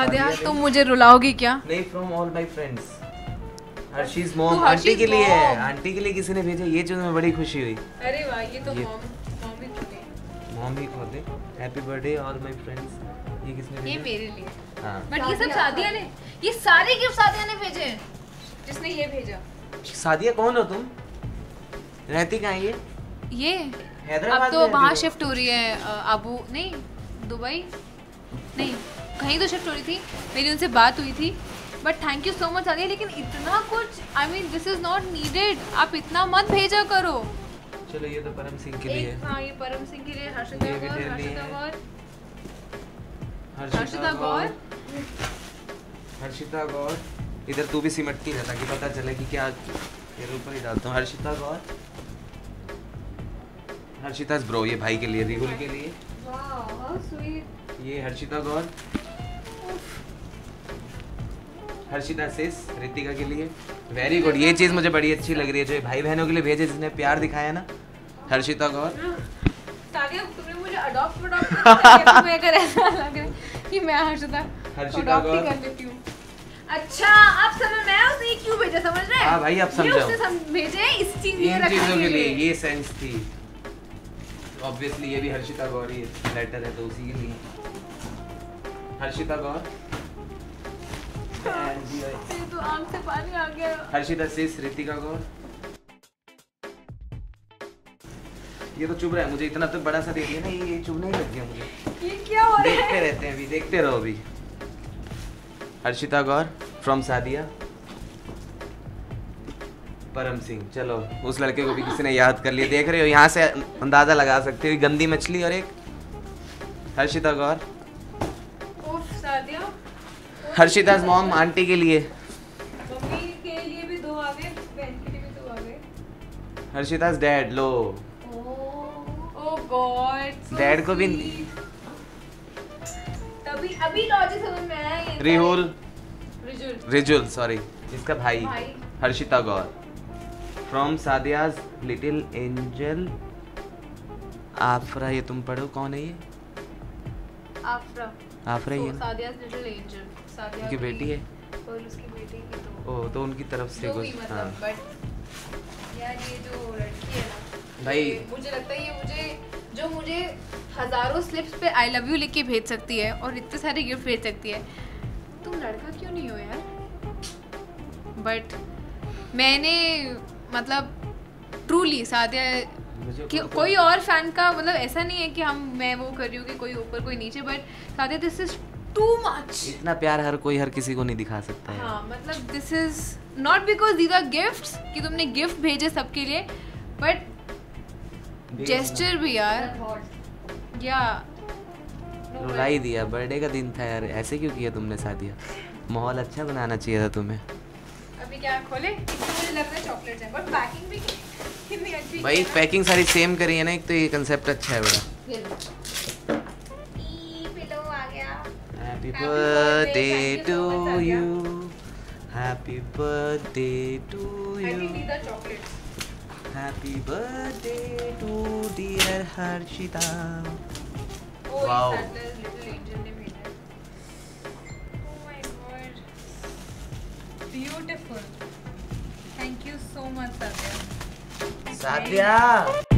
सादिया तुम मुझे रुलाओगी क्या? नहीं, from all my friends. Harshi's mom aunty के लिए है, आंटी के लिए किसी ने भेजा, ये चीज में बड़ी खुशी हुई। अरे वाह, ये तो मॉम ही खोले। Happy birthday all my friends. ये किसने भेजा? ये मेरे लिए। हां, बट ये सब सादिया ने, ये सारे गिफ्ट सादिया ने भेजे हैं। जिसने ये भेजा। सादिया कौन हो तुम? रहती कहाँ है ये हैदराबाद अब तो वहाँ शिफ्ट हो रही है, अबू नहीं दुबई नहीं कहीं तो शिफ्ट हो रही थी। मेरी उनसे बात हुई थी। But thank you so much Sadia, लेकिन इतना कुछ, I mean this is not needed. आप इतना मत भेजा करो। चलो ये तो परम सिंह के लिए। हाँ, ये परम सिंह के लिए। हर्षिता गौर इधर तू भी सिमटती रह ताकि पता चले कि क्या तेरे ऊपर ही डालता हूँ। हर्षिता गौर, हर्षिता's ब्रो, ये भाई के लिए, रिहुल के लिए। Wow how sweet. ये हर्षिता गौर, हर्षिता सिस रितिका के लिए। वेरी गुड, ये चीज़ मुझे बड़ी अच्छी लग रही है जो भाई बहनों के लिए भेजे, जिसने प्यार दिखाया ना। हर्षिता गौर, सादिया तुमने मुझे अडॉप्ट कर मैं अगर ऐसा लग रहा है कि मैं हर्षिता गौर कर लेती हूँ। अच्छा अब समझ मैं उसने क्यों भेजा, समझ रहे हैं? हाँ भाई, अब समझो। उसने भेजे इस चीज इन चीजों के लिए, ये सेंस थी। ऑब्वियसली ये भी हर्षिता गौर ही लेटर है तो उसी के लिए। हर्षिता गौर, तो आंख से पानी आ गया। हर्षिता सिस रितिका गौर। ये तो चुभ रहा है मुझे, इतना तो बड़ा सा दे दिया ना, ये चुभने ही लग गया मुझे। ये क्या हो रहा है? देखते रहते हैं अभी, देखते रहो अभी। हर्षिता गौर फ्रॉम सादिया। परम सिंह, चलो उस लड़के को भी किसी ने याद कर लिया, देख रहे हो, यहाँ से अंदाजा लगा सकते हो। गंदी मछली और एक हर्षिता गौर। सादिया, हर्षिता's मॉम आंटी के लिए। मम्मी के लिए भी 2 आ गए, बहन के लिए भी 2 आ गए। हर्षिता's डैड, लो। ओह गॉड, डैड को भी तभी अभी लॉजिक समझ में आया। ये रिजुल सॉरी, इसका भाई। Harshita Gaur from Sadia's little angel. Afra, ये तुम पढ़ो, कौन है ये? आफरा ही है ना? सादियाज लिटिल एंजल, सादिया की बेटी है और उसकी बेटी की तो। ओ, तो उनकी तरफ से कुछ। मतलब, हाँ बट यार ये जो लड़की है ना भाई, मुझे लगता है ये मुझे हजारों स्लिप्स पे आई लव यू लिख के भेज सकती है और इतने सारे गिफ्ट भेज सकती है, तुम लड़का क्यों नहीं हो यार? बट मैंने मतलब ट्रूली सादिया कोई और फैन का मतलब ऐसा नहीं है कि मैं वो कर रही हूँ कि कोई ऊपर कोई नीचे, but Sadia this is too much. इतना प्यार हर कोई हर किसी को नहीं दिखा सकता है। हाँ मतलब this is not because these are gifts कि तुमने गिफ्ट भेजे सबके लिए, बट जेस्चर भी यार, या रुला ही दिया। बर्थडे का दिन था यार, ऐसे क्यों किया तुमने सादिया? माहौल अच्छा बनाना चाहिए था तुम्हें। अभी क्या खोले? मुझे लग रहा है चॉकलेट्स हैं, बट पैकिंग भी कितनी अच्छी है। भाई पैकिंग सारी सेम करी है ना, एक तो ये कंसेप्ट अच्छा है बड़ा। पिलो आ गया। Happy birthday to you, happy birthday to you, I think these are chocolates. Happy birthday to dear Harshita. Oh, Wow. little angel ने भेजा है। Oh my god. Beautiful. Thank you so much, Satya. Sadia.